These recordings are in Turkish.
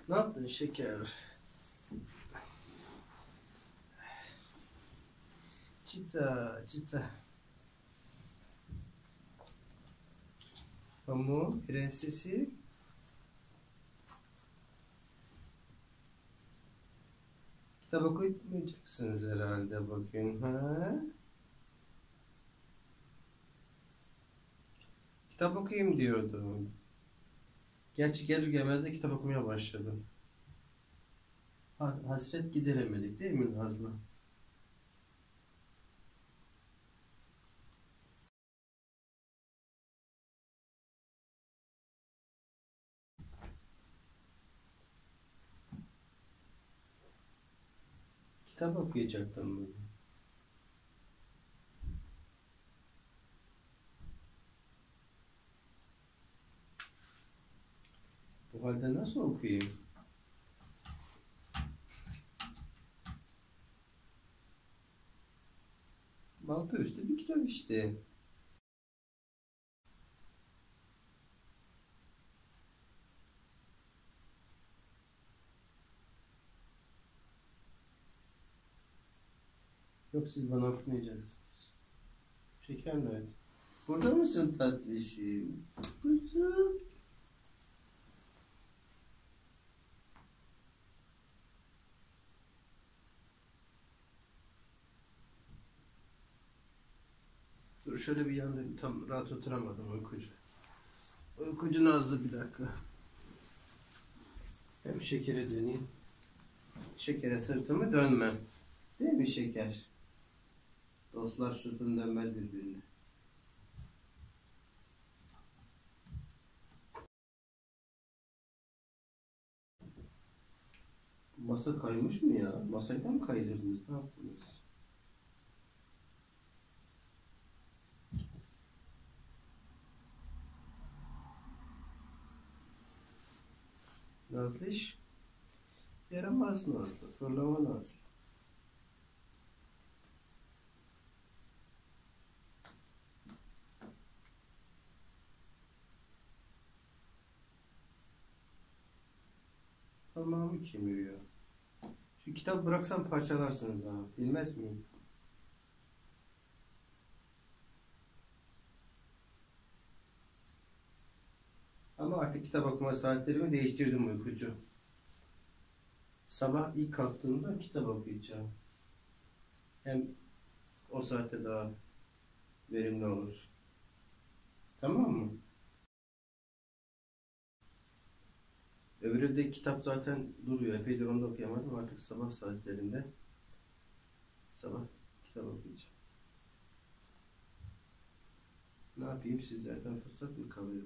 Ne yaptın şeker? Çıta çıta. Pamuk prensesi. Kitap okuyamayacaksınız herhalde bugün, ha? Kitap okuyayım diyordum. Gerçi gelir gelmez de kitap okumaya başladım. Hasret gideremedik değil mi Nazlı? Kitap okuyacaktım bugün. Bu halde nasıl okuyayım? Balta üstü bir kitap işte. Yok, siz bana okumayacaksınız. Şeker nerede? Burada mısın tatlışım? Kuzum. Dur şöyle bir yanda tam rahat oturamadım, uykucu. Uykucu Nazlı, bir dakika. Hem şekere döneyim. Şekere sırtımı dönmem. Değil mi şeker? Dostlar sırtını dönmez birbirine. Masa kaymış mı ya? Masayı da mı kaydırdınız? Ne yaptınız? Nazlı iş. Yaramaz Nazlı. Fırlama Nazlı. Parmağımı kemiriyor. Şu kitap bıraksam parçalarsınız ha. Bilmez miyim? Ama artık kitap okuma saatlerimi değiştirdim uykucu. Sabah ilk kalktığımda kitap okuyacağım. Hem o saatte daha verimli olur. Tamam mı? Öbürü de kitap zaten duruyor. Epeydir onu da okuyamadım. Artık sabah saatlerinde sabah kitap okuyacağım. Ne yapayım, sizlerden fırsat mı kalıyor?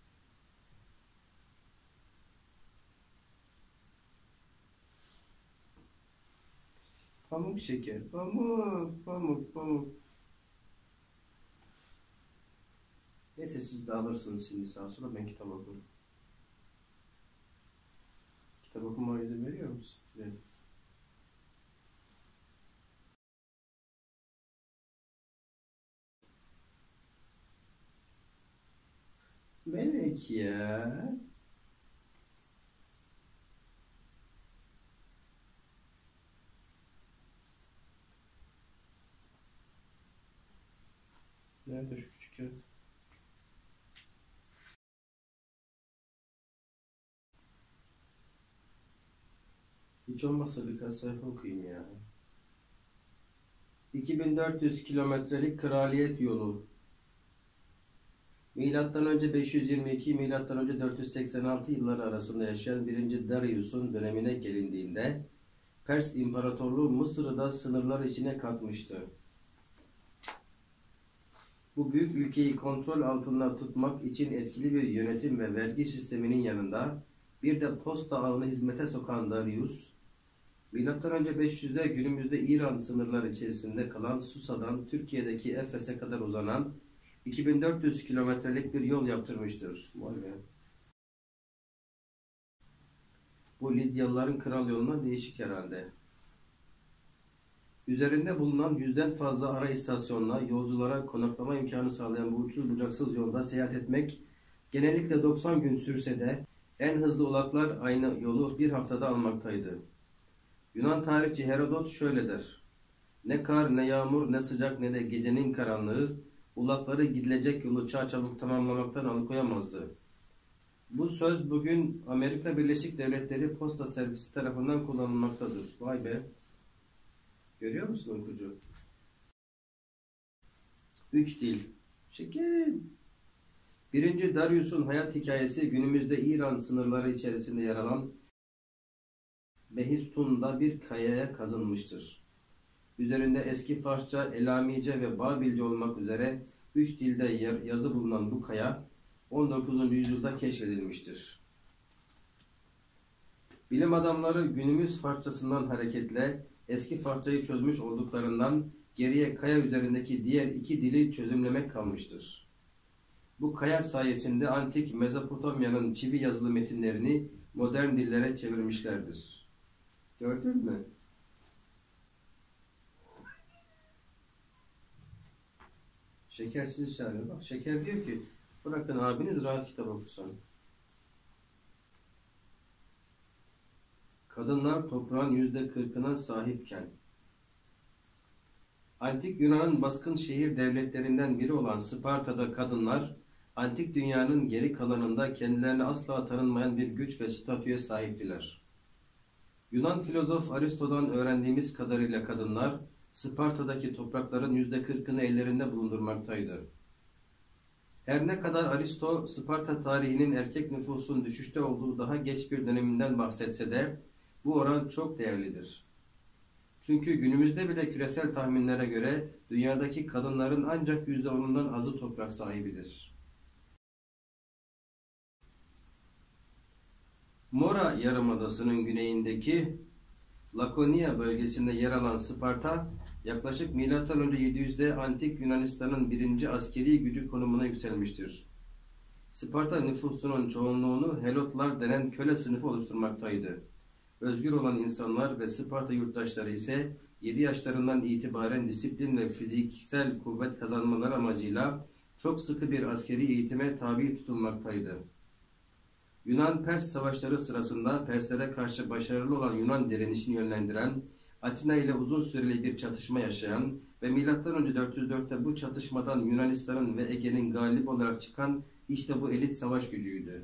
Pamuk şeker. Pamuk, pamuk, pamuk. Neyse, siz de alırsınız şimdi sağa sola, ben kitap okurum. Kitap okumaya izin veriyor musun? Güzel. Melek ya. Nerede şu küçük kağıt? Hiç olmazsa birkaç sayfa okuyayım ya. 2400 kilometrelik kraliyet yolu. Milattan önce 522, milattan önce 486 yılları arasında yaşayan 1. Darius'un dönemine gelindiğinde Pers İmparatorluğu Mısır'ı da sınırlar içine katmıştı. Bu büyük ülkeyi kontrol altında tutmak için etkili bir yönetim ve vergi sisteminin yanında bir de posta ağını hizmete sokan Darius, M.Ö. 500'de günümüzde İran sınırları içerisinde kalan Susa'dan Türkiye'deki Efes'e kadar uzanan 2400 kilometrelik bir yol yaptırmıştır. Bu Lidyalıların kral yolundan değişik herhalde. Üzerinde bulunan 100'den fazla ara istasyonla yolculara konaklama imkanı sağlayan bu uçsuz bucaksız yolda seyahat etmek genellikle 90 gün sürse de En hızlı ulaklar aynı yolu bir haftada almaktaydı. Yunan tarihçi Herodot şöyle der: "Ne kar, ne yağmur, ne sıcak, ne de gecenin karanlığı ulakları gidilecek yolu çarçabuk tamamlamaktan alıkoyamazdı." Bu söz bugün Amerika Birleşik Devletleri Posta Servisi tarafından kullanılmaktadır. Vay be! Görüyor musun okucu? 3 dil. Şekerim. Birinci Darius'un hayat hikayesi günümüzde İran sınırları içerisinde yer alan Behistун'da bir kayaya kazınmıştır. Üzerinde eski Farsça, Elamice ve Babilce olmak üzere 3 dilde yazı bulunan bu kaya 19. yüzyılda keşfedilmiştir. Bilim adamları günümüz Farsçasından hareketle eski Farsçayı çözmüş olduklarından geriye kaya üzerindeki diğer 2 dili çözümlemek kalmıştır. Bu kaya sayesinde antik Mezopotamya'nın çivi yazılı metinlerini modern dillere çevirmişlerdir. Gördün mü? Şekersiz çağırıyor. Bak Şeker diyor ki bırakın abiniz rahat kitap okusun. Kadınlar toprağın %40'ına sahipken. Antik Yunan'ın baskın şehir devletlerinden biri olan Sparta'da kadınlar, antik dünyanın geri kalanında kendilerine asla tanınmayan bir güç ve statüye sahiptiler. Yunan filozof Aristo'dan öğrendiğimiz kadarıyla kadınlar, Sparta'daki toprakların %40'ını ellerinde bulundurmaktaydı. Her ne kadar Aristo, Sparta tarihinin erkek nüfusun düşüşte olduğu daha geç bir döneminden bahsetse de, bu oran çok değerlidir. Çünkü günümüzde bile küresel tahminlere göre dünyadaki kadınların ancak %10'undan azı toprak sahibidir. Mora Yarımadası'nın güneyindeki Lakonia bölgesinde yer alan Sparta, yaklaşık M.Ö. 700'de Antik Yunanistan'ın birinci askeri gücü konumuna yükselmiştir. Sparta nüfusunun çoğunluğunu Helotlar denen köle sınıfı oluşturmaktaydı. Özgür olan insanlar ve Sparta yurttaşları ise 7 yaşlarından itibaren disiplin ve fiziksel kuvvet kazanmaları amacıyla çok sıkı bir askeri eğitime tabi tutulmaktaydı. Yunan-Pers savaşları sırasında Perslere karşı başarılı olan Yunan direnişini yönlendiren, Atina ile uzun süreli bir çatışma yaşayan ve M.Ö. 404'te bu çatışmadan Yunanistan'ın ve Ege'nin galip olarak çıkan işte bu elit savaş gücüydü.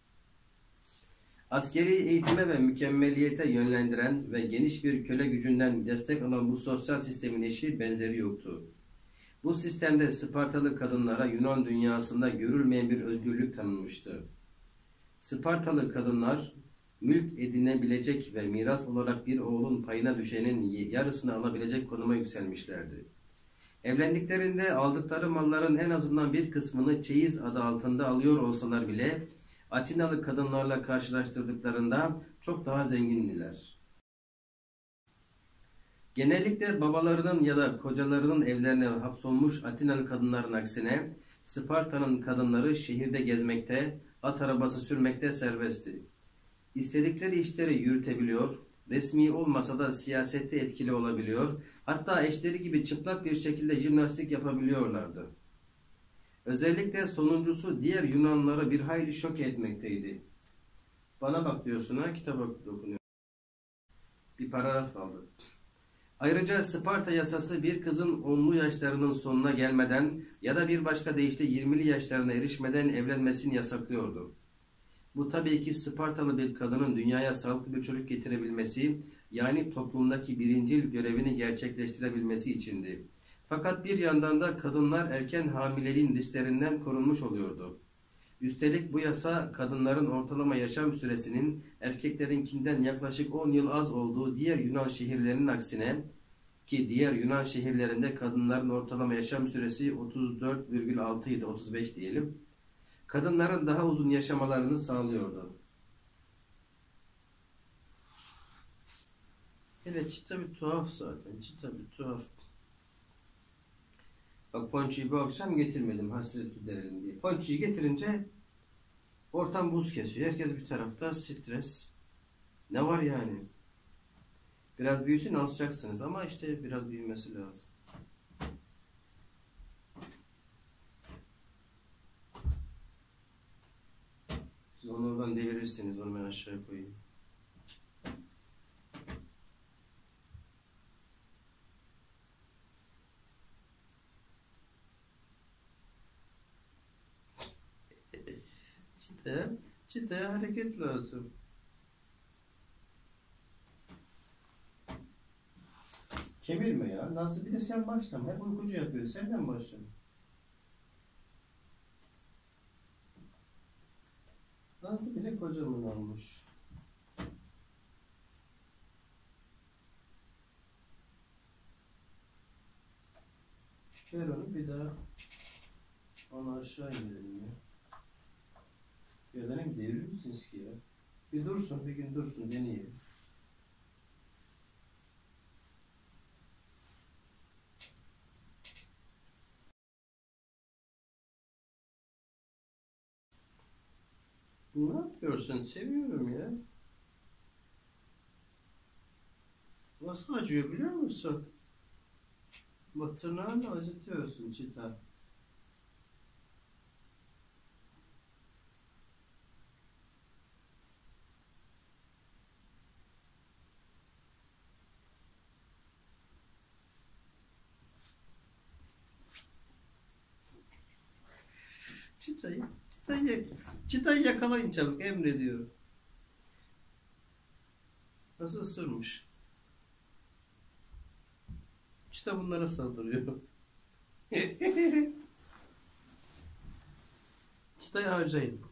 Askeri eğitime ve mükemmeliyete yönlendiren ve geniş bir köle gücünden destek alan bu sosyal sistemin eşi benzeri yoktu. Bu sistemde Spartalı kadınlara Yunan dünyasında görülmeyen bir özgürlük tanınmıştı. Spartalı kadınlar, mülk edinebilecek ve miras olarak bir oğlun payına düşenin yarısını alabilecek konuma yükselmişlerdi. Evlendiklerinde aldıkları malların en azından bir kısmını çeyiz adı altında alıyor olsalar bile, Atinalı kadınlarla karşılaştırdıklarında çok daha zengindiler. Genellikle babalarının ya da kocalarının evlerine hapsolmuş Atinalı kadınların aksine, Sparta'nın kadınları şehirde gezmekte, at arabası sürmekte serbestti. İstedikleri işleri yürütebiliyor, resmi olmasa da siyasette etkili olabiliyor, hatta eşleri gibi çıplak bir şekilde jimnastik yapabiliyorlardı. Özellikle sonuncusu diğer Yunanlıları bir hayli şok etmekteydi. Bana bak diyorsun ha, kitap okunuyor. Bir paragraf kaldı. Ayrıca Sparta yasası bir kızın 10'lu yaşlarının sonuna gelmeden ya da bir başka deyişle 20'li yaşlarına erişmeden evlenmesini yasaklıyordu. Bu tabii ki Spartalı bir kadının dünyaya sağlıklı bir çocuk getirebilmesi, yani toplumdaki birincil görevini gerçekleştirebilmesi içindi. Fakat bir yandan da kadınlar erken hamileliğin risklerinden korunmuş oluyordu. Üstelik bu yasa kadınların ortalama yaşam süresinin erkeklerinkinden yaklaşık 10 yıl az olduğu diğer Yunan şehirlerinin aksine, ki diğer Yunan şehirlerinde kadınların ortalama yaşam süresi 34,6 idi, 35 diyelim, kadınların daha uzun yaşamalarını sağlıyordu. Hele çıta bir tuhaf zaten, çıta bir tuhaf. Bak ponçiyi bu akşam getirmedim hasret giderelim diye. Ponçiyi getirince ortam buz kesiyor. Herkes bir tarafta stres. Ne var yani? Biraz büyüsün alışacaksınız ama işte biraz büyümesi lazım. Siz onu oradan devirirsiniz. Onu ben aşağıya koyayım. Çitaya hareket lazım. Kemirme ya. Nasıl bir de sen başlama. Hep uykucu yapıyor. Senden başla. Nasıl bile kocaman olmuş. Ver onu bir daha. Onu aşağı indirelim ya. Ya benim devrir misiniz ki ya? Bir dursun, bir gün dursun, deneyelim. Ne yapıyorsun? Seviyorum ya. Nasıl acıyor biliyor musun? Bak tırnağınla acıtıyorsun çita. Çıtayı yakalayın çabuk, emrediyorum. Nasıl ısırmış? Çıta bunlara saldırıyor. Çıtayı harcayın.